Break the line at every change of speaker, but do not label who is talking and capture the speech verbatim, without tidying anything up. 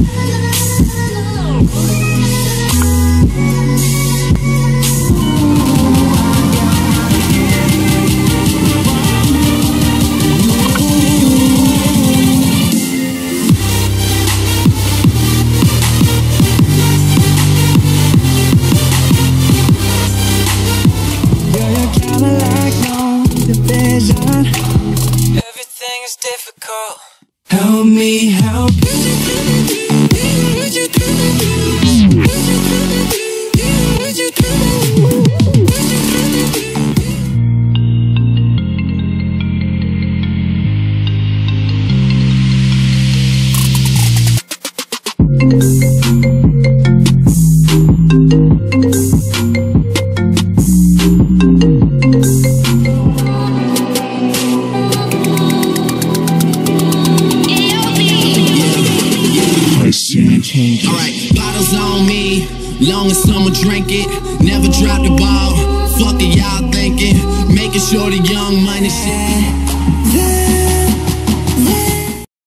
Everything is difficult. Help me help
Alright, bottles on me, long as someone drink it. Never drop the ball, fuck it y'all thinking. Making sure the young money shit.